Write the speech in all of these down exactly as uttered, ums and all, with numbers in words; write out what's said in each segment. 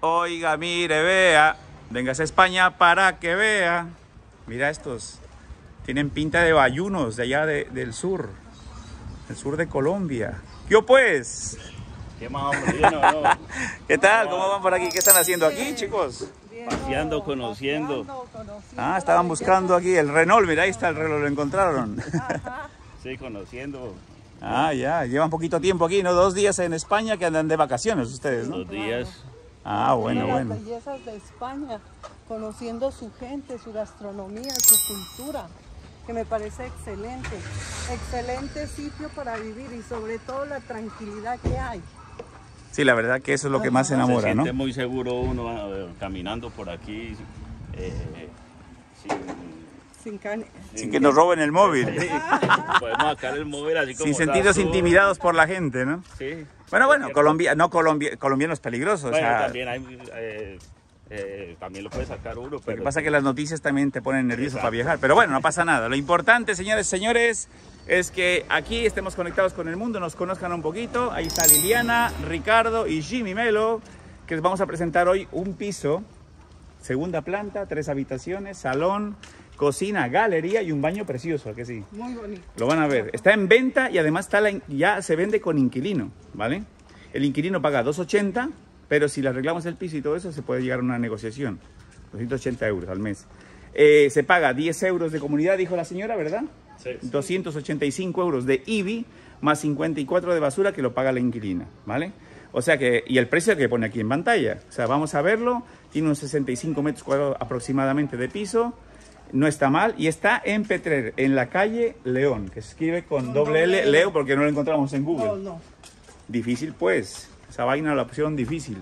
Oiga, mire, vea. Véngase a España para que vea. Mira estos. Tienen pinta de bayunos de allá de, del sur. Del sur de Colombia. ¿Qué pues? ¿Qué más, hombre? No, no. ¿Qué tal? ¿Cómo van por aquí? ¿Qué están haciendo aquí, chicos? Paseando, conociendo. Ah, estaban buscando aquí el Renault. Mira, ahí está el Renault, lo encontraron. Sí, conociendo. Ah, ya. Llevan poquito tiempo aquí, ¿no? Dos días en España que andan de vacaciones ustedes, ¿no? Dos días. Ah, bueno, bueno. Las bellezas de España, conociendo su gente, su gastronomía, su cultura, que me parece excelente. Excelente sitio para vivir y sobre todo la tranquilidad que hay. Sí, la verdad que eso es lo que más Se enamora, siente ¿no? muy seguro uno eh, caminando por aquí. Eh, sin, Sin, can... Sin que nos roben el móvil. Sí, podemos sacar el móvil así como Sin sentirnos rato. intimidados por la gente, ¿no? Sí. Bueno, bueno, Colombia, no, Colombia, colombiano es peligroso. Bueno, o sea, también hay, eh, eh, también lo puede sacar uno, lo pero que pasa es que las noticias también te ponen nervioso Exacto. para viajar. Pero bueno, no pasa nada. Lo importante, señores, señores, es que aquí estemos conectados con el mundo, nos conozcan un poquito. Ahí está Liliana, Ricardo y Jimmy Melo, que les vamos a presentar hoy un piso, segunda planta, tres habitaciones, salón, cocina, galería y un baño precioso, ¿a que sí? Muy bonito. Lo van a ver. Está en venta y además está la, ya se vende con inquilino, ¿vale? El inquilino paga doscientos ochenta, pero si le arreglamos el piso y todo eso, se puede llegar a una negociación. doscientos ochenta euros al mes. Eh, se paga diez euros de comunidad, dijo la señora, ¿verdad? Sí. doscientos ochenta y cinco euros de I B I más cincuenta y cuatro de basura que lo paga la inquilina, ¿vale? O sea que, y el precio que pone aquí en pantalla. O sea, vamos a verlo. Tiene unos sesenta y cinco metros cuadrados aproximadamente de piso. No está mal. Y está en Petrer, en la calle León, que se escribe con Con doble L, doble L. Leo, porque no lo encontramos en Google. No, no. Difícil, pues. Esa vaina la opción difícil.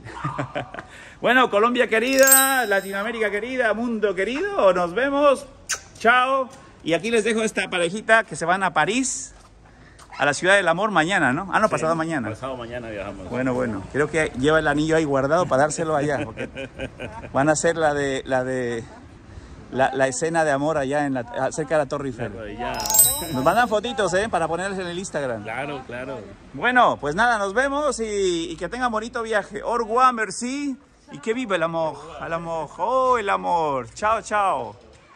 Bueno, Colombia querida, Latinoamérica querida, mundo querido, nos vemos. Chao. Y aquí les dejo esta parejita que se van a París, a la ciudad del amor mañana, ¿no? Ah, no, Sí, pasado mañana. Pasado mañana viajamos. Bueno, bueno. Creo que lleva el anillo ahí guardado para dárselo allá. Porque van a hacer la de la de la, la escena de amor allá en la, cerca de la Torre Eiffel. Claro, ya. Nos mandan fotitos, ¿eh? Para ponerles en el Instagram. Claro, claro. Bueno, pues nada, nos vemos y, y que tengan bonito viaje. Au revoir, merci. Y que viva el amor. El amor. Oh, el amor. Chao, chao.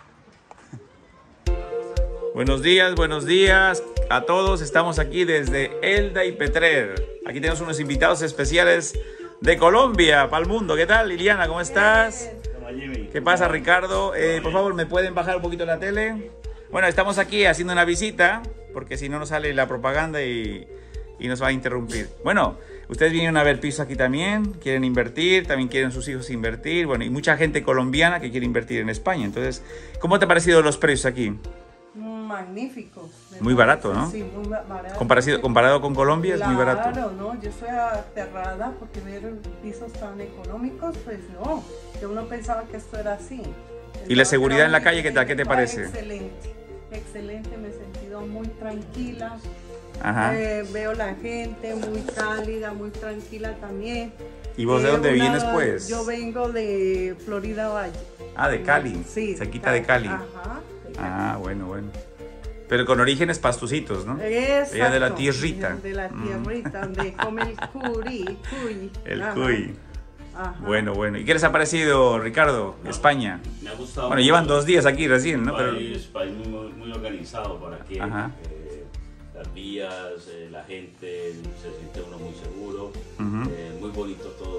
Buenos días, buenos días a todos. Estamos aquí desde Elda y Petrer. Aquí tenemos unos invitados especiales de Colombia para el mundo. ¿Qué tal, Liliana? ¿Cómo estás? Toma, Jimmy. ¿Qué pasa, Ricardo? Eh, por favor, ¿me pueden bajar un poquito la tele? Bueno, estamos aquí haciendo una visita, porque si no nos sale la propaganda y, y nos va a interrumpir. Bueno, ustedes vinieron a ver piso aquí también, quieren invertir, también quieren sus hijos invertir, bueno, y mucha gente colombiana que quiere invertir en España. Entonces, ¿cómo te han parecido los precios aquí? Magnífico. Muy barato, ¿no? Sí, muy ba- barato. Comparado, comparado con Colombia, Claro, es muy barato. Claro, no, yo estoy aterrada porque ver pisos tan económicos, pues no, yo no pensaba que esto era así. ¿Y la seguridad en la Muy calle qué tal? ¿Qué te excelente. parece? Excelente, excelente, me he sentido muy tranquila. Ajá. Eh, veo la gente muy cálida, muy tranquila también. ¿Y vos de Eh, dónde una- vienes, pues? Yo vengo de Florida Valle. Ah, de Cali. Sí. Cerquita de Cali. Ajá. de Cali. Ah, bueno, bueno. Pero con orígenes pastucitos, ¿no? Exacto, Ella de la tierrita. De la Mm. tierrita, donde come el cuy. cuy. El Ajá. cuy. Ajá. Bueno, bueno. ¿Y qué les ha parecido, Ricardo, España? Me ha gustado. Bueno, llevan mucho. dos días aquí recién, ¿no? Pero... País, país muy, muy organizado para aquí. Ajá. Eh, las vías, eh, la gente, se siente uno muy seguro. Ujú. Eh, muy bonito todo.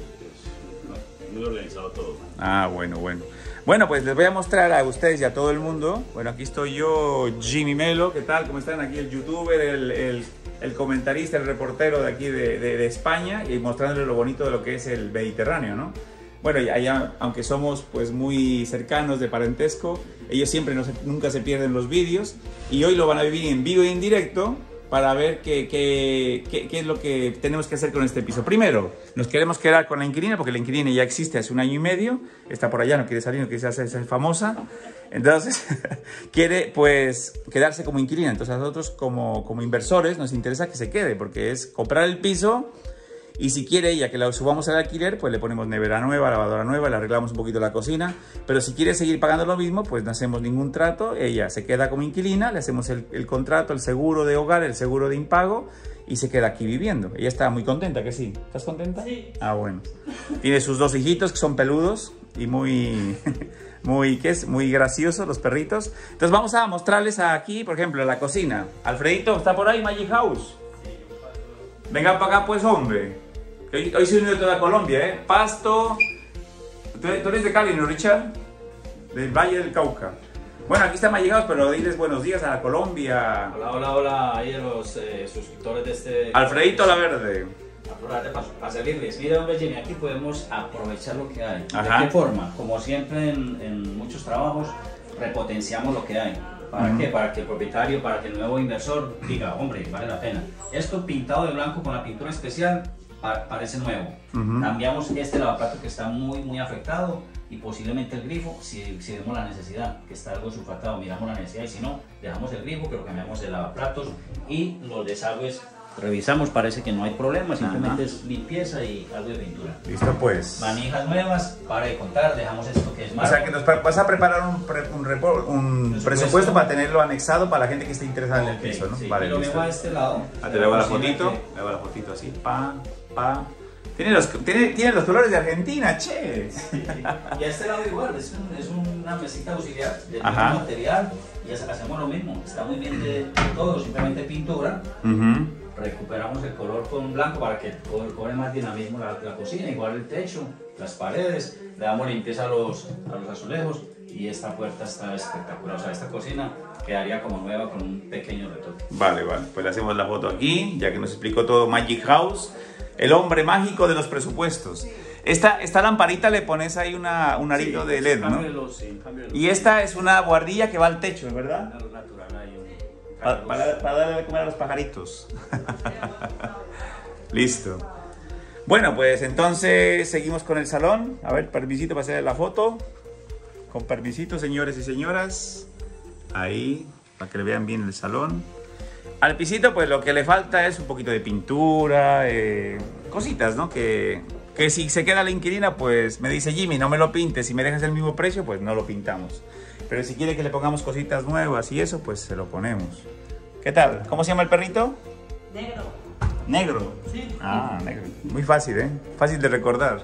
Es muy organizado todo. Ah, bueno, bueno. Bueno, pues les voy a mostrar a ustedes y a todo el mundo. Bueno, aquí estoy yo, Jimmy Melo. ¿Qué tal? ¿Cómo están? Aquí el youtuber, el, el, el comentarista, el reportero de aquí de, de, de España y mostrándoles lo bonito de lo que es el Mediterráneo, ¿no? Bueno, y allá, aunque somos pues muy cercanos de parentesco, ellos siempre no se, nunca se pierden los vídeos y hoy lo van a vivir en vivo y en directo para ver qué, qué, qué, qué es lo que tenemos que hacer con este piso. Primero, nos queremos quedar con la inquilina, porque la inquilina ya existe hace un año y medio, está por allá, no quiere salir, no quiere hacerse famosa, entonces quiere pues quedarse como inquilina. Entonces a nosotros como, como inversores nos interesa que se quede, porque es comprar el piso y si quiere ella que la subamos al alquiler, pues le ponemos nevera nueva, lavadora nueva, le arreglamos un poquito la cocina. Pero si quiere seguir pagando lo mismo, pues no hacemos ningún trato. Ella se queda como inquilina, le hacemos el, el contrato, el seguro de hogar, el seguro de impago y se queda aquí viviendo. Ella está muy contenta, ¿que sí? ¿Estás contenta? Sí. Ah, bueno. Tiene sus dos hijitos que son peludos y muy, muy, ¿qué es? Muy graciosos los perritos. Entonces vamos a mostrarles aquí, por ejemplo, la cocina. Alfredito, ¿está por ahí Magic House? Venga para acá pues, hombre. Hoy, hoy se unió de toda Colombia, ¿eh? Pasto. ¿Tú, tú eres de Cali, no, Richard? Del Valle del Cauca. Bueno, aquí están Magic House, pero diles buenos días a la Colombia. Hola, hola, hola, ahí a los eh, suscriptores de este... Alfredito la Verde. Para servirles. Mira, hombre, Jimmy, aquí podemos aprovechar lo que hay. Ajá. ¿De qué forma? Como siempre en, en muchos trabajos, repotenciamos lo que hay. ¿Para uh-huh. qué? Para que el propietario, para que el nuevo inversor diga, hombre, vale la pena. Esto pintado de blanco con la pintura especial pa parece nuevo. Uh-huh. Cambiamos este lavaplato que está muy, muy afectado y posiblemente el grifo, si, si vemos la necesidad, que está algo sulfatado, miramos la necesidad y si no, dejamos el grifo, pero cambiamos de lavaplatos y los desagües. Revisamos, parece que no hay problema, simplemente Ajá. es limpieza y algo de pintura. Listo pues. Manijas nuevas, para de contar, dejamos esto que es más. O sea que nos vas a preparar un, pre, un, report, un presupuesto, presupuesto para tenerlo anexado para la gente que esté interesada okay, en el piso, ¿no? Sí, vale, lo veo a este lado. Ah, te le hago la fotito, que... le hago la fotito así, pa, pa. Tiene los, tiene, tiene los colores de Argentina, che. Sí, y a este lado igual, es, un, es una mesita auxiliar del mismo material y hacemos lo mismo. Está muy bien de, de todo, simplemente pintura. Uh-huh. Recuperamos el color con blanco para que cobre más dinamismo la, la cocina, igual el techo, las paredes, le damos limpieza a los, a los azulejos y esta puerta está espectacular, o sea, esta cocina quedaría como nueva con un pequeño retoque. Vale, vale, pues le hacemos la foto aquí, ya que nos explicó todo Magic House, el hombre mágico de los presupuestos. Esta, esta lamparita le pones ahí una, un arito sí, de L E D, ¿no? Los, sí, los y esta es una guardilla que va al techo, ¿verdad? Natural, hay un... Para, para, para darle de comer a los pajaritos. Listo. Bueno, pues entonces seguimos con el salón. A ver, permisito para hacer la foto. Con permisito, señores y señoras. Ahí, para que le vean bien el salón. Al pisito, pues lo que le falta es un poquito de pintura, eh, cositas, ¿no? Que, que si se queda la inquilina, pues me dice Jimmy, no me lo pintes. Si me dejas el mismo precio, pues no lo pintamos. Pero si quiere que le pongamos cositas nuevas y eso, pues se lo ponemos. ¿Qué tal? ¿Cómo se llama el perrito? Negro. ¿Negro? Sí. Ah, negro. Muy fácil, ¿eh? Fácil de recordar.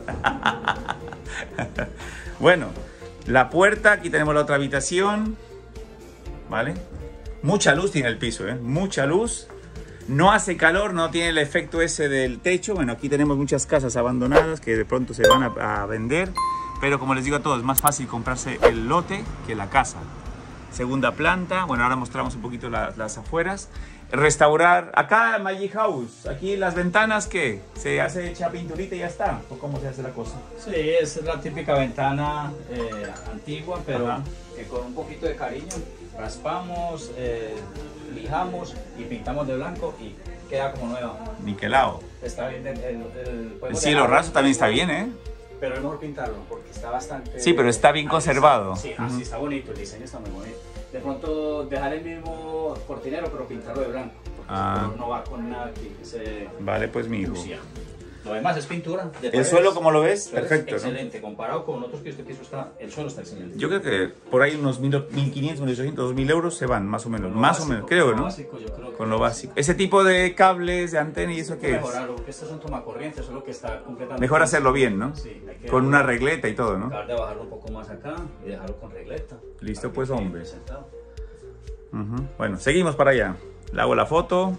Bueno, la puerta, aquí tenemos la otra habitación. ¿Vale? Mucha luz tiene el piso, ¿eh? Mucha luz. No hace calor, no tiene el efecto ese del techo. Bueno, aquí tenemos muchas casas abandonadas que de pronto se van a, a vender. Pero como les digo a todos, es más fácil comprarse el lote que la casa. Segunda planta, bueno, ahora mostramos un poquito la, las afueras. Restaurar, acá Magic House, aquí las ventanas, ¿qué? ¿Se hace hecha pinturita y ya está? ¿O cómo se hace la cosa? Sí, es la típica ventana eh, antigua, pero que con un poquito de cariño raspamos, eh, lijamos y pintamos de blanco y queda como nueva. Niquelado. Está bien, el, el, el, el cielo raso también está bien, ¿eh? Pero es mejor pintarlo porque está bastante... Sí, pero está bien conservado. Sí, uh-huh. sí, está bonito, el diseño está muy bonito. De pronto dejar el mismo cortinero, pero pintarlo de blanco. Porque ah. no va con nada que se... Vale, pues mi hijo. Lo demás es pintura. De el suelo, como lo ves, perfecto. Excelente, ¿no? Comparado con otros que este piso está, el suelo está excelente. Yo creo que por ahí unos mil quinientos, mil ochocientos, dos mil euros se van, más o menos. Más básico, o menos, creo, ¿no? Básico, yo creo con lo básico. Ese tipo de cables, de antena y eso que es. Mejorarlo, porque estos son tomacorrientes, solo que está completamente... Mejor hacerlo bien, ¿no? Sí, hay que con una regleta y todo, ¿no? Tratar de bajarlo un poco más acá y dejarlo con regleta. Listo, pues, hombre. Uh-huh. Bueno, seguimos para allá. Le hago la foto.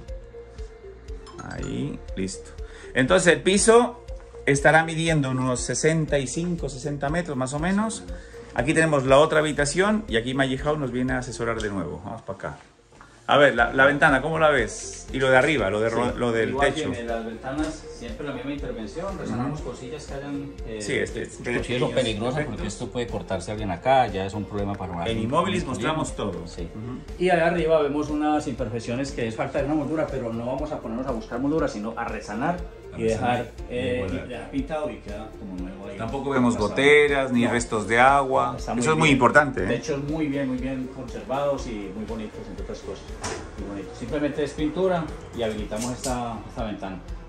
Ahí, listo. Entonces el piso estará midiendo unos sesenta y cinco, sesenta metros más o menos. Aquí tenemos la otra habitación y aquí Magic House nos viene a asesorar de nuevo. Vamos para acá. A ver, la, la ventana, ¿cómo la ves? Y lo de arriba, lo, de, sí, lo del igual techo. Tiene las ventanas, siempre la misma intervención, resonamos uh-huh. cosillas que hayan... Eh, sí, este es pequeño, peligroso porque esto puede cortarse alguien acá, ya es un problema para una... En Inmóviles mostramos todo. Sí. Uh-huh. Y allá arriba vemos unas imperfecciones que es falta de una moldura, pero no vamos a ponernos a buscar molduras, sino a resanar y dejar, eh, y dejar pintado y queda como nuevo ahí. Tampoco vemos goteras ni no. restos de agua. Eso es muy importante. ¿eh? De hecho, muy bien, muy bien conservados y muy bonitos, entre otras cosas. Muy bonito. Simplemente es pintura y habilitamos esta, esta ventana.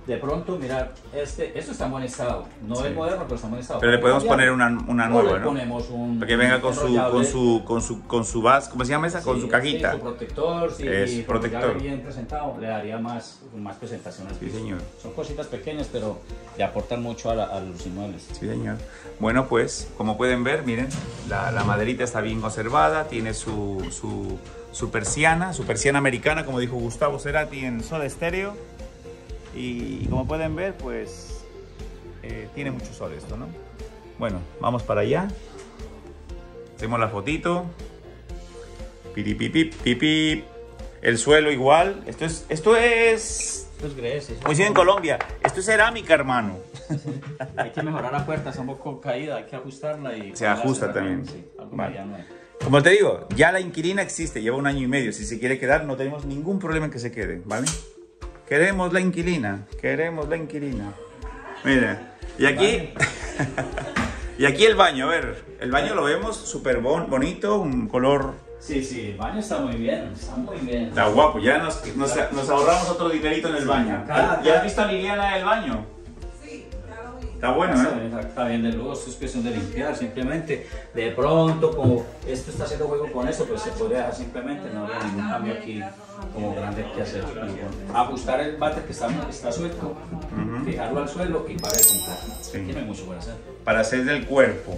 de pronto, mirar, este, esto está en buen estado. No Sí. es moderno, pero está en buen estado. Pero le podemos poner una, una O nueva, le ¿no? ponemos un Para que venga con su, enrollable. con su, con su, con su base, ¿cómo se llama esa? Con Sí, su cajita. sí, su protector, sí, Es y protector. enrollarle bien presentado, le daría más, más presentación al Sí, piso. señor. Son cositas pequeñas, pero le aportan mucho a, la- a los inmuebles. Sí, señor. Bueno, pues, como pueden ver, miren, la, la maderita está bien conservada, tiene su, su, su persiana, su persiana americana, como dijo Gustavo Cerati en Soda Stereo. Y, y como pueden ver, pues, eh, tiene mucho sol esto, ¿no? Bueno, vamos para allá. Hacemos la fotito. Piripipip, pipip. El suelo igual. Esto es, esto es, Esto es grecia. como dicen en Colombia, esto es cerámica, hermano. Hay que mejorar la puerta, está un poco caída, hay que ajustarla y... Se ajusta también. Sí, algo Vale. mediano. Como te digo, ya la inquilina existe, lleva un año y medio. Si se quiere quedar, no tenemos ningún problema en que se quede, ¿vale? Queremos la inquilina, queremos la inquilina. Mira, y aquí, y aquí el baño, a ver, el baño lo vemos súper bon, bonito, un color, Sí, sí, el baño está muy bien, está muy bien. está guapo, ya nos, nos, nos ahorramos otro dinerito en el baño. ¿Ya has visto a Liliana el baño? Sí, ya lo vi. Está bueno, Está ¿eh? bien, está bien de luz, es cuestión de limpiar simplemente. De pronto, como esto está haciendo juego con eso, pues se podría dejar simplemente, no habría ningún cambio aquí como grande que hacer. Ajustar el váter que está, está suelto, fijarlo al suelo y para de comprar. Sí. Aquí no hay mucho por hacer. Para hacer del cuerpo.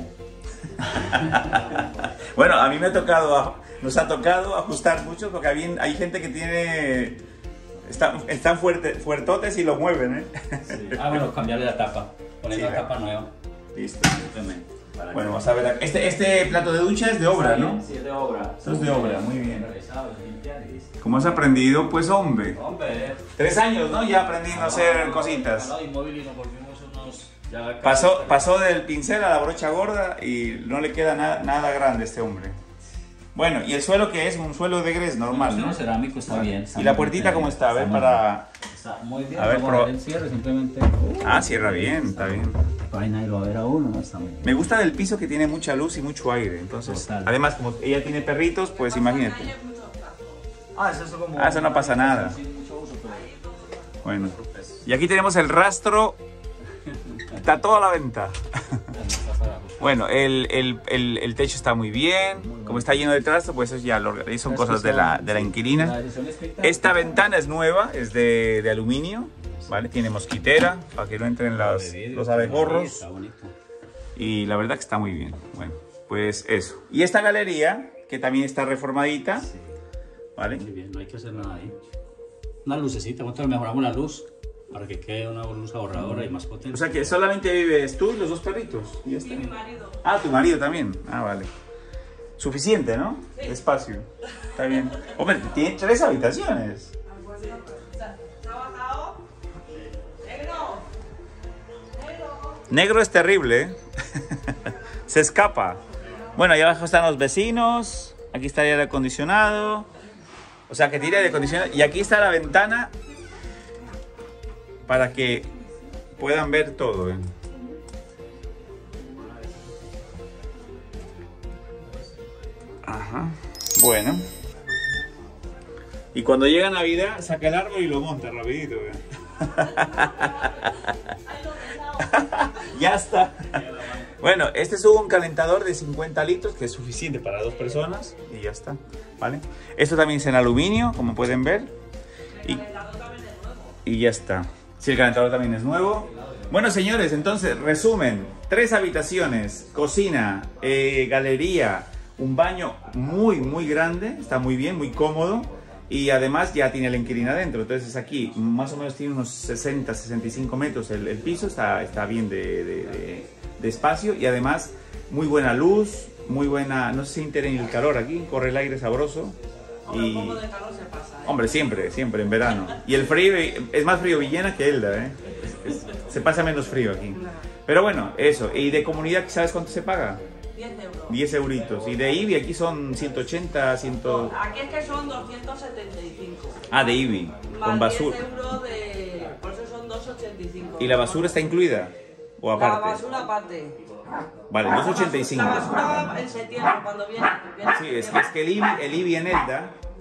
Bueno, a mí me ha tocado, nos ha tocado ajustar mucho porque hay, hay gente que tiene, están, están fuerte, fuertotes y lo mueven, ¿eh? Sí. Ah, bueno, cambiarle la tapa, poner Sí, la ¿eh? tapa nueva. Listo. Simplemente. para Bueno, que- vamos a ver. Este, este plato de ducha es de obra, ¿no? Sí, es de obra. Esto es de obra, muy bien. Realizado, limpiar y listo. ¿Cómo has aprendido? Pues hombre. Hombre, Tres años, ¿no? Ya aprendiendo a hacer cositas. No, inmóvil y nos volvimos unos... Ya casi- Pasó, pasó del pincel a la brocha gorda y no le queda na- nada grande a este hombre. Bueno, ¿y el suelo qué es? Un suelo de grés normal, No, ¿no? cerámico está bien. está ¿Y la muy puertita bien, cómo está? A ver, muy para... bien. Está muy bien. A ver, vamos pro- ver el cierre simplemente. Ah, cierra bien, está bien. Ahí nadie lo va a ver a uno, ¿no? Está muy bien. Me gusta del piso que tiene mucha luz y mucho aire. Entonces, Total. además, como ella tiene perritos, pues imagínate. Ah, eso es como... Ah, eso no pasa nada. Sí, mucho uso, pero... Bueno, y aquí tenemos el rastro. Está toda la venta. Bueno, el, el, el, el techo está muy bien. Como está lleno de trasto, pues eso ya lo, son cosas de la, de la inquilina. Esta ventana es nueva, es de, de aluminio, ¿vale? Tiene mosquitera para que no entren los, los abejorros. Está bonito. Y la verdad que está muy bien. Bueno, pues eso. Y esta galería, que también está reformadita, Sí, ¿vale? muy bien, no hay que hacer nada ahí. Una lucecita, nosotros mejoramos la luz para que quede una luz ahorradora y más potente. O sea que solamente vives tú y los dos perritos. Y ya está. Y mi marido. Ah, tu marido también. Ah, vale. Suficiente, ¿no? Espacio. Está bien. Hombre, tiene tres habitaciones. Trabajado. Negro. Negro. Negro es terrible, ¿eh? Se escapa. Bueno, ahí abajo están los vecinos. Aquí está el aire acondicionado. O sea, que tiene aire acondicionado. Y aquí está la ventana para que puedan ver todo, ¿eh? Ajá. Bueno. Y cuando llega Navidad, saca el árbol y lo monta rapidito, ¿eh? Ya está. Bueno, este es un calentador de cincuenta litros que es suficiente para dos personas y ya está, ¿vale? Esto también es en aluminio, como pueden ver. Y, y ya está. Sí, el calentador también es nuevo. Bueno, señores, entonces, resumen. Tres habitaciones, cocina, eh, galería, un baño muy, muy grande. Está muy bien, muy cómodo. Y además ya tiene la inquilina dentro. Entonces aquí más o menos tiene unos sesenta, sesenta y cinco metros el, el piso. Está, está bien de, de, de, de espacio. Y además muy buena luz, muy buena... No se siente ni el calor aquí, corre el aire sabroso. Hombre, Y... un poco de calor se pasa, ¿eh? Hombre, siempre, siempre en verano. Y el frío, es más frío Villena que Elda, ¿eh? Es- es- se pasa menos frío aquí. Pero bueno, eso. Y de comunidad, ¿sabes cuánto se paga? diez euros. diez euritos. Y de I B I aquí son ciento ochenta, cien... Aquí es que son doscientos setenta y cinco. Ah, de I B I, Más con basura. diez euros de... Por eso son doscientos ochenta y cinco. ¿Y la basura está incluida? ¿O La aparte? basura aparte. Vale, doscientos ochenta y cinco. La basura va en septiembre, cuando viene. viene Sí, es que, es que el I B I, el I B I en Elda,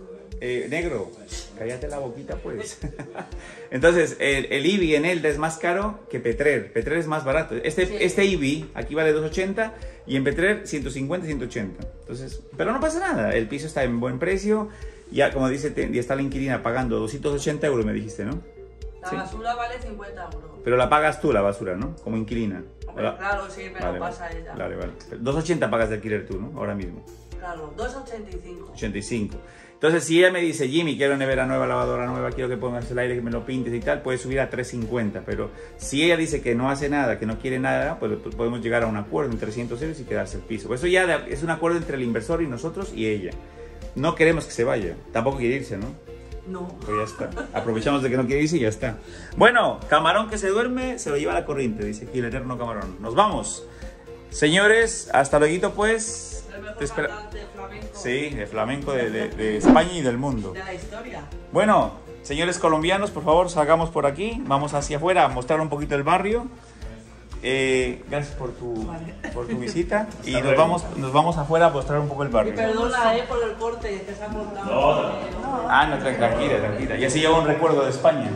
Eh, negro, cállate la boquita pues. Entonces, el, el I B I en Elda es más caro que Petrer. Petrer es más barato. Este, sí. este I B I aquí vale doscientos ochenta y en Petrer ciento cincuenta, ciento ochenta. Entonces, pero no pasa nada, el piso está en buen precio. Ya, como dice, ya está la inquilina pagando doscientos ochenta euros, me dijiste, ¿no? La ¿Sí? basura vale cincuenta euros. Pero la pagas tú, la basura, ¿no? Como inquilina. Hombre, claro, sí, pero vale, pasa vale. ella. Vale, vale. doscientos ochenta pagas de alquiler tú, ¿no? Ahora mismo. Claro, doscientos ochenta y cinco. ochenta y cinco. Entonces, si ella me dice, Jimmy, quiero nevera nueva, lavadora nueva, quiero que pongas el aire, que me lo pintes y tal, puede subir a trescientos cincuenta. Pero si ella dice que no hace nada, que no quiere nada, pues podemos llegar a un acuerdo en trescientos euros y quedarse el piso. Pues eso ya es un acuerdo entre el inversor y nosotros y ella. No queremos que se vaya. Tampoco quiere irse, ¿no? No. Pues ya está. Aprovechamos de que no quiere irse y ya está. Bueno, camarón que se duerme, se lo lleva la corriente, dice aquí el eterno camarón. Nos vamos. Señores, hasta luego pues. El mejor Te espera... cantante flamenco. Sí, de flamenco de, de, de España y del mundo. De la historia. Bueno, señores colombianos, por favor, salgamos por aquí. Vamos hacia afuera a mostrar un poquito el barrio. Eh, gracias por tu, vale. por tu visita. Y nos vamos, nos vamos afuera a mostrar un poco el barrio. Y perdona, eh, por el corte que se ha cortado. No, no. Ah, no, tranquila, tranquila. Y así llevo un recuerdo de España.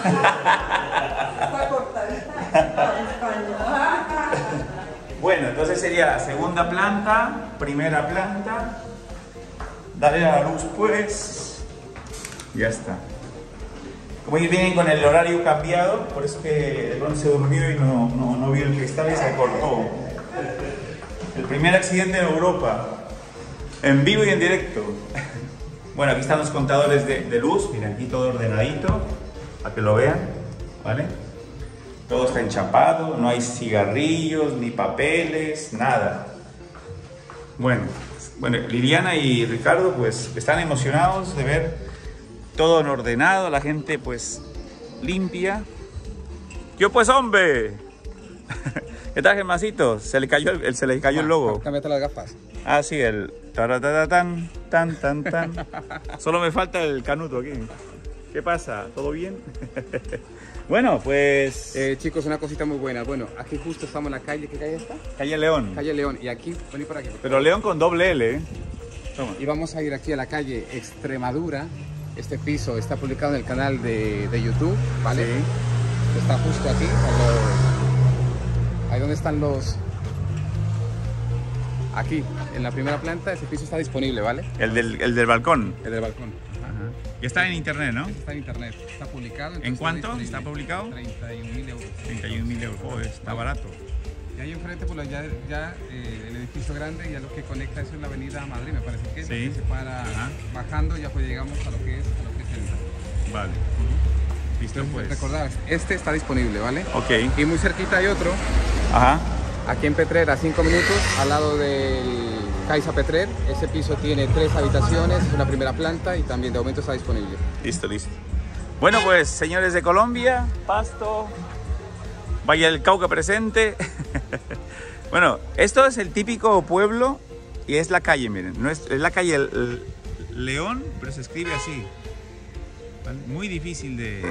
Bueno, entonces sería la segunda planta, primera planta. Dale a la luz, pues. Ya está. Como ellos vienen con el horario cambiado, por eso que de pronto se durmió y no, no, no vio el cristal y se cortó. El primer accidente en Europa, en vivo y en directo. Bueno, aquí están los contadores de, de luz, miren, aquí todo ordenadito, para que lo vean, ¿vale? Todo está enchapado, no hay cigarrillos, ni papeles, nada. Bueno, bueno, Liliana y Ricardo pues están emocionados de ver todo en ordenado, la gente pues limpia. Yo pues hombre. ¿Qué tal, Germancito? Se le cayó el, se le cayó el logo. Cámbiate las gafas. Ah, sí, el tan tan tan tan. Solo me falta el canuto aquí. ¿Qué pasa? ¿Todo bien? Bueno, pues... Eh, chicos, una cosita muy buena. Bueno, aquí justo estamos en la calle. ¿Qué calle está? Calle León. Calle León. Y aquí, vení por aquí. Pero León con doble L, ¿eh? Toma. Y vamos a ir aquí a la calle Extremadura. Este piso está publicado en el canal de, de YouTube, ¿vale? Sí. Está justo aquí. Ahí donde están los... Aquí, en la primera planta, ese piso está disponible, ¿vale? El del, el del balcón. El del balcón. Ajá. Y está en internet, ¿no? Está en internet, está publicado. ¿En cuánto está, está publicado? treinta y un mil euros. treinta y un mil euros, oh, está barato. Y ahí enfrente, pues ya, ya eh, el edificio grande, ya lo que conecta eso es la avenida Madrid, me parece que es. Sí. Que se para Ajá. bajando, ya pues llegamos a lo que es, a lo que es el... Vale. Uh-huh. Listo, Entonces, pues. Recordar, este está disponible, ¿vale? Ok. Y muy cerquita hay otro. Ajá. Aquí en Petrer, a cinco minutos, al lado del Caixa Petrer. Ese piso tiene tres habitaciones, es una primera planta y también de momento está disponible. Listo, listo. Bueno, pues, señores de Colombia, Pasto, Valle del Cauca presente. Bueno, esto es el típico pueblo y es la calle, miren. No es, es la calle el, el León, pero se escribe así. ¿Vale? Muy difícil de...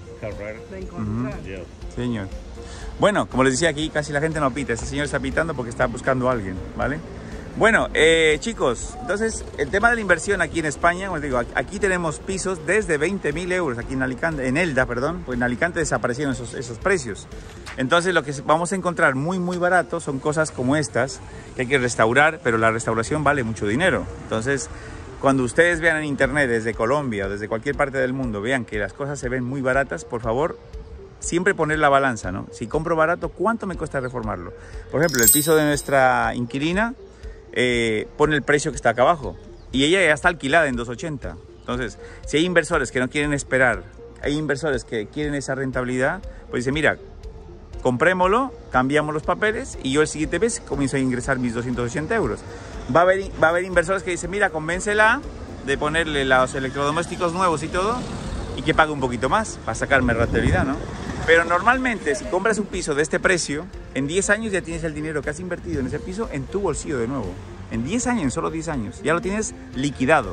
De encontrar. Uh-huh. Señor. Bueno, como les decía aquí, casi la gente no pita. Este señor está pitando porque está buscando a alguien, ¿vale? Bueno, eh, chicos, entonces el tema de la inversión aquí en España, como les digo, aquí tenemos pisos desde veinte mil euros, aquí en Alicante, en Elda, perdón, pues en Alicante desaparecieron esos, esos precios. Entonces lo que vamos a encontrar muy muy barato son cosas como estas, que hay que restaurar, pero la restauración vale mucho dinero. Entonces, cuando ustedes vean en internet desde Colombia o desde cualquier parte del mundo, vean que las cosas se ven muy baratas, por favor, siempre poner la balanza, ¿no? Si compro barato, ¿cuánto me cuesta reformarlo? Por ejemplo, el piso de nuestra inquilina eh, pone el precio que está acá abajo y ella ya está alquilada en doscientos ochenta. Entonces, si hay inversores que no quieren esperar, hay inversores que quieren esa rentabilidad, pues dice, mira, comprémoslo, cambiamos los papeles y yo el siguiente mes comienzo a ingresar mis doscientos ochenta euros. Va a haber, va a haber inversores que dicen, mira, convéncela de ponerle los electrodomésticos nuevos y todo y que pague un poquito más para sacarme rentabilidad, ¿no? Pero normalmente, si compras un piso de este precio, en diez años ya tienes el dinero que has invertido en ese piso en tu bolsillo de nuevo. En diez años, en solo diez años, ya lo tienes liquidado.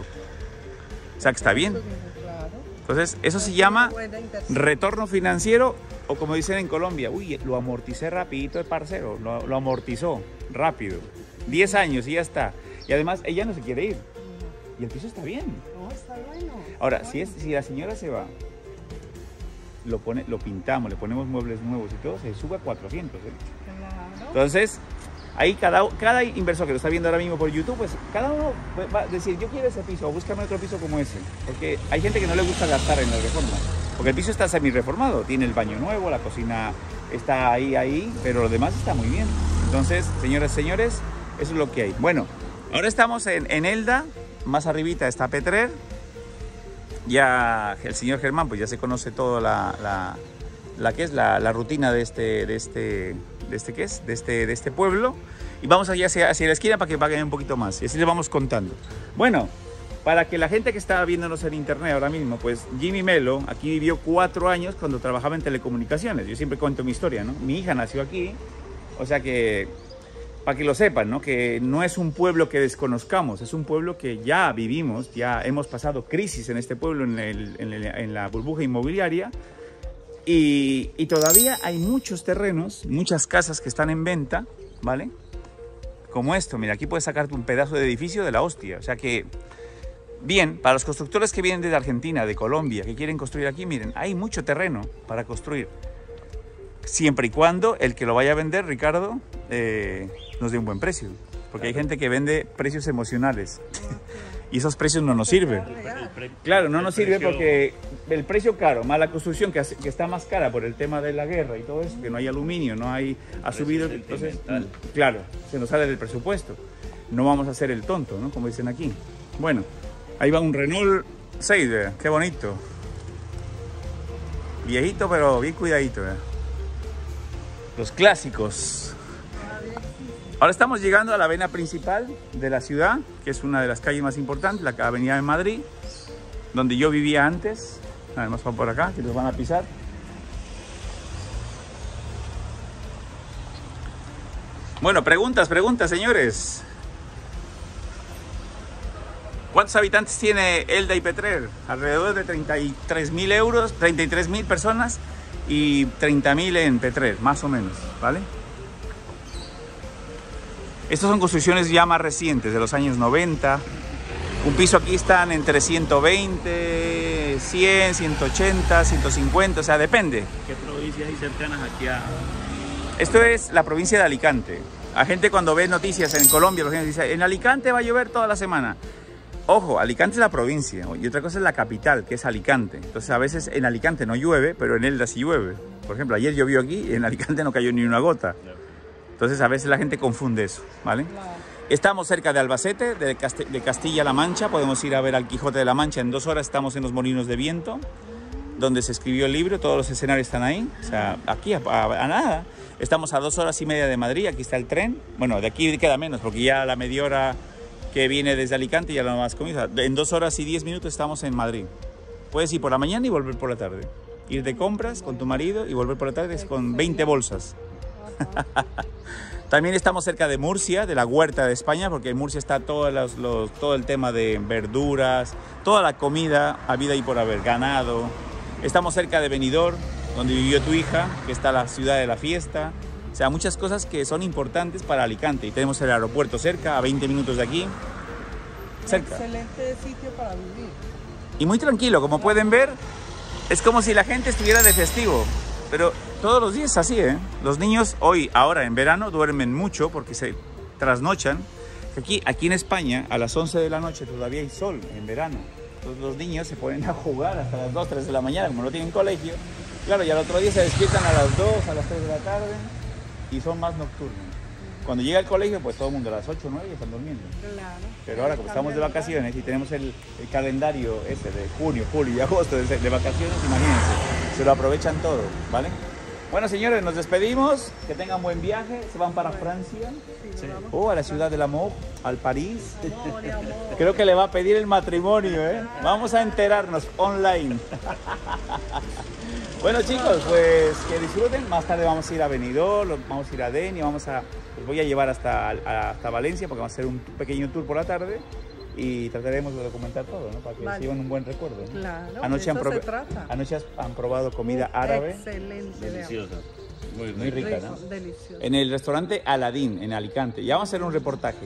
O sea, que está bien. Entonces, eso se llama retorno financiero, o como dicen en Colombia, uy, lo amorticé rapidito el parcero, lo, lo amortizó rápido. diez años y ya está. Y además, ella no se quiere ir. Y el piso está bien. No, está bueno. Ahora, si, es, si la señora se va, lo, pone, lo pintamos, le ponemos muebles nuevos y todo, se sube a cuatrocientos. ¿eh? Claro. Entonces, ahí cada, cada inversor que lo está viendo ahora mismo por YouTube, pues cada uno va a decir, yo quiero ese piso, o búscame otro piso como ese. Porque hay gente que no le gusta gastar en la reforma. Porque el piso está semi-reformado, tiene el baño nuevo, la cocina está ahí, ahí, pero lo demás está muy bien. Entonces, señoras y señores, eso es lo que hay. Bueno, ahora estamos en, en Elda, más arribita está Petrer. Ya el señor Germán, pues ya se conoce toda la, la, la, ¿qué es? La, la rutina de este, de este, de este, ¿qué es? De este, de este pueblo. Y vamos allá hacia, hacia la esquina para que paguen un poquito más. Y así les vamos contando. Bueno, para que la gente que está viéndonos en internet ahora mismo, pues Jimmy Melo aquí vivió cuatro años cuando trabajaba en telecomunicaciones. Yo siempre cuento mi historia, ¿no? Mi hija nació aquí, o sea que, para que lo sepan, ¿no? Que no es un pueblo que desconozcamos, es un pueblo que ya vivimos, ya hemos pasado crisis en este pueblo, en, el, en, el, en la burbuja inmobiliaria, y, y todavía hay muchos terrenos, muchas casas que están en venta, ¿vale? Como esto, mira, aquí puedes sacarte un pedazo de edificio de la hostia, o sea que... Bien, para los constructores que vienen desde Argentina, de Colombia, que quieren construir aquí, miren, hay mucho terreno para construir. Siempre y cuando el que lo vaya a vender, Ricardo, eh, nos dé un buen precio. Porque hay gente que vende precios emocionales. Y esos precios no nos sirven. Claro, no nos sirve porque el precio caro, más la construcción que, que está más cara por el tema de la guerra y todo eso, que no hay aluminio, no hay... ha subido, entonces, claro, se nos sale del presupuesto. No vamos a hacer el tonto, ¿no? Como dicen aquí. Bueno. Ahí va un Renault Seider, qué bonito. Viejito, pero bien cuidadito. ¿eh? Los clásicos. Ahora estamos llegando a la avena principal de la ciudad, que es una de las calles más importantes, la avenida de Madrid, donde yo vivía antes. Además van por acá, que los van a pisar. Bueno, preguntas, preguntas, señores. ¿Cuántos habitantes tiene Elda y Petrer? Alrededor de treinta y tres mil euros, treinta y tres mil personas y treinta mil en Petrer, más o menos, ¿vale? Estas son construcciones ya más recientes, de los años noventa. Un piso aquí están entre ciento veinte, cien, ciento ochenta, ciento cincuenta, o sea, depende. ¿Qué provincias hay cercanas aquí a...? Esto es la provincia de Alicante. La gente cuando ve noticias en Colombia, la gente dice, en Alicante va a llover toda la semana. Ojo, Alicante es la provincia y otra cosa es la capital, que es Alicante. Entonces a veces en Alicante no llueve, pero en Elda sí llueve. Por ejemplo, ayer llovió aquí y en Alicante no cayó ni una gota. Entonces a veces la gente confunde eso, ¿vale? Estamos cerca de Albacete, de, Cast de Castilla-La Mancha. Podemos ir a ver al Quijote de la Mancha. En dos horas estamos en los Molinos de Viento, donde se escribió el libro. Todos los escenarios están ahí. O sea, aquí a, a, a nada. Estamos a dos horas y media de Madrid. Aquí está el tren. Bueno, de aquí queda menos, porque ya la media hora que viene desde Alicante ya lo más comienza. En dos horas y diez minutos estamos en Madrid. Puedes ir por la mañana y volver por la tarde. Ir de compras con tu marido y volver por la tarde con veinte bolsas. También estamos cerca de Murcia, de la huerta de España, porque en Murcia está todos los, los, todo el tema de verduras, toda la comida, habida y por haber, ganado. Estamos cerca de Benidorm, donde vivió tu hija, que está la ciudad de la fiesta. O sea, muchas cosas que son importantes para Alicante. Y tenemos el aeropuerto cerca, a veinte minutos de aquí. Cerca. Excelente sitio para vivir. Y muy tranquilo, como pueden ver, es como si la gente estuviera de festivo. Pero todos los días es así, ¿eh? Los niños hoy, ahora en verano, duermen mucho porque se trasnochan. Aquí, aquí en España, a las once de la noche todavía hay sol en verano. Entonces los niños se ponen a jugar hasta las dos, tres de la mañana, como no tienen colegio. Claro, y al otro día se despiertan a las dos, a las tres de la tarde y son más nocturnos. Cuando llega el colegio, pues todo el mundo a las ocho, nueve están durmiendo. Claro. Pero ahora, como estamos de vacaciones y tenemos el, el calendario ese de junio, julio y agosto de, de vacaciones, imagínense, se lo aprovechan todo, ¿vale? Bueno, señores, nos despedimos. Que tengan buen viaje. Se van para Francia. Sí, O oh, a la ciudad del amor, al París. amor, y amor. Creo que le va a pedir el matrimonio, ¿eh? Vamos a enterarnos online. Bueno, chicos, pues que disfruten. Más tarde vamos a ir a Benidorm, vamos a ir a Denia, vamos a, los voy a llevar hasta, hasta Valencia porque vamos a hacer un pequeño tour por la tarde y trataremos de documentar todo, ¿no? Para que Vale. se lleven un buen recuerdo, ¿no? Claro, Anoche, de han, eso prob- se trata. anoche han probado comida árabe, Excelente. Deliciosa. Muy, muy rica, Rico, ¿no? delicioso. En el restaurante Aladín, en Alicante. Ya vamos a hacer un reportaje.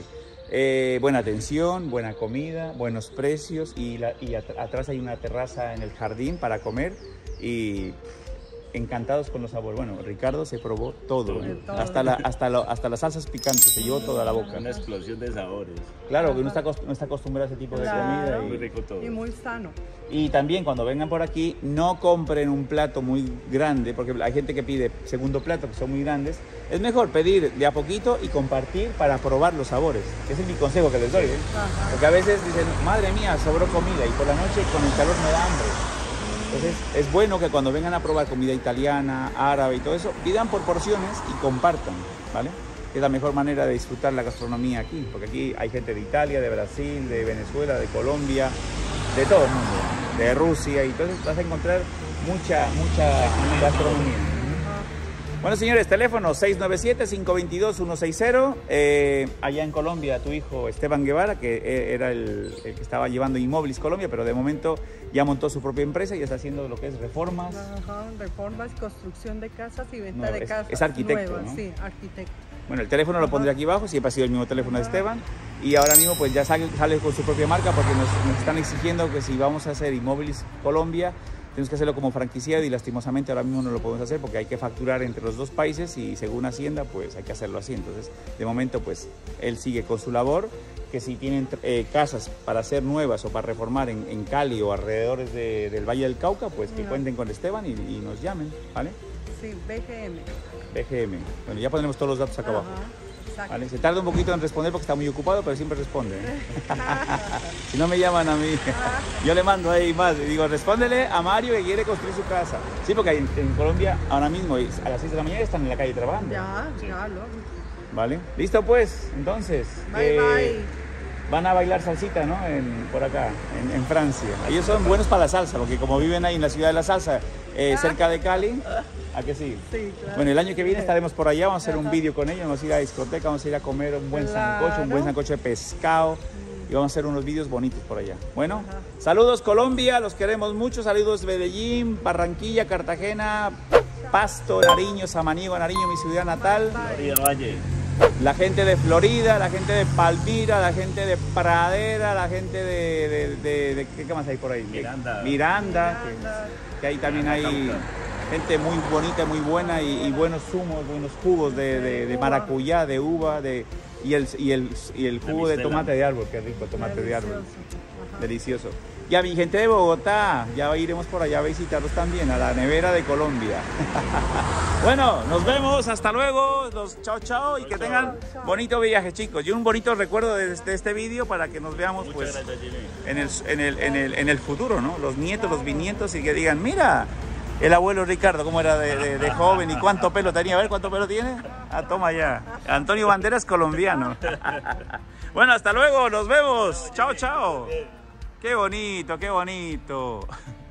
Eh, buena atención, buena comida, buenos precios y, la, y at atrás hay una terraza en el jardín para comer y encantados con los sabores. Bueno, Ricardo se probó todo, ¿eh? todo. Hasta, la, hasta, lo, hasta las salsas picantes, se llevó toda la boca. Una explosión de sabores. Claro, que no está, no está acostumbrado a ese tipo de Claro. comida. Muy Y, rico todo. Y muy sano. y también cuando vengan por aquí, no compren un plato muy grande, porque hay gente que pide segundo plato, que son muy grandes. Es mejor pedir de a poquito y compartir para probar los sabores. Ese es mi consejo que les doy, ¿eh? Ajá. Porque a veces dicen, madre mía, sobró comida y por la noche con el calor me da hambre. Entonces es bueno que cuando vengan a probar comida italiana, árabe y todo eso, pidan por porciones y compartan, ¿vale? Es la mejor manera de disfrutar la gastronomía aquí, porque aquí hay gente de Italia, de Brasil, de Venezuela, de Colombia, de todo el mundo, de Rusia, y entonces vas a encontrar mucha, mucha gastronomía. Bueno, señores, teléfono seis nueve siete, cinco dos dos, uno seis cero. Eh, allá en Colombia, tu hijo Esteban Guevara, que era el, el que estaba llevando Inmóvilis Colombia, pero de momento ya montó su propia empresa y está haciendo lo que es reformas. Ajá, reformas, construcción de casas y venta No, de es- casas. es arquitecto, nuevas, ¿no? Sí, arquitecto. Bueno, el teléfono lo pondré aquí abajo, siempre ha sido el mismo teléfono de Esteban. Y ahora mismo pues ya sale, sale con su propia marca porque nos, nos están exigiendo que si vamos a hacer Inmóvilis Colombia, tenemos que hacerlo como franquiciado y lastimosamente ahora mismo no lo podemos hacer porque hay que facturar entre los dos países y según Hacienda pues hay que hacerlo así. Entonces, de momento pues él sigue con su labor, que si tienen eh, casas para hacer nuevas o para reformar en, en Cali o alrededores de- del Valle del Cauca, pues que No. cuenten con Esteban y, y nos llamen, ¿vale? Sí, B G M. B G M. Bueno, ya pondremos todos los datos acá abajo. Ajá, exacto. ¿Vale? Se tarda un poquito en responder porque está muy ocupado, pero siempre responde. ¿eh? Si no me llaman a mí, yo le mando ahí más. Y digo, respóndele a Mario que quiere construir su casa. Sí, porque en, en Colombia ahora mismo a las seis de la mañana están en la calle trabajando. Ya, ya, lo. ¿Vale? ¿Listo pues? Entonces. Bye, eh, bye. Van a bailar salsita, ¿no? En- por acá, en, en Francia. Ellos son buenos para la salsa, porque como viven ahí en la ciudad de la salsa, eh, cerca de Cali, ¿a que sí? Sí, claro. Bueno, el año que viene estaremos por allá, vamos a hacer un vídeo con ellos, vamos a ir a la discoteca, vamos a ir a comer un buen Claro. sancocho, un buen sancocho de pescado y vamos a hacer unos vídeos bonitos por allá. Bueno, saludos Colombia, los queremos mucho, saludos Medellín, Barranquilla, Cartagena, Pasto, Nariño, Samaniego, Nariño, mi ciudad natal. Florida Valle. La gente de Florida, la gente de Palmira, la gente de Pradera, la gente de... de, de- de- ¿qué, qué más hay por ahí? Miranda. Miranda, que, Miranda. que ahí también hay Cauca. gente muy bonita, muy buena y, y buenos zumos, buenos jugos de, de- de maracuyá, de uva, de, y, el, y, el, y el jugo de mistela. tomate de árbol, qué rico, tomate de árbol. Delicioso. Ajá. Delicioso. Y a mi gente de Bogotá, ya iremos por allá a visitarlos también, a la nevera de Colombia. Bueno, nos vemos, hasta luego, los chao chao y que tengan bonito viaje, chicos. Y un bonito recuerdo de este, este vídeo para que nos veamos Muchas pues gracias, Jimmy. en el, en, el, en, el, en el futuro, ¿no? Los nietos, los bisnietos y que digan, mira, el abuelo Ricardo, cómo era de, de- de joven y cuánto pelo tenía. A ver, ¿cuánto pelo tiene? Ah, toma ya. Antonio Banderas, colombiano. Bueno, hasta luego, nos vemos. Chao, chao. Qué bonito, qué bonito.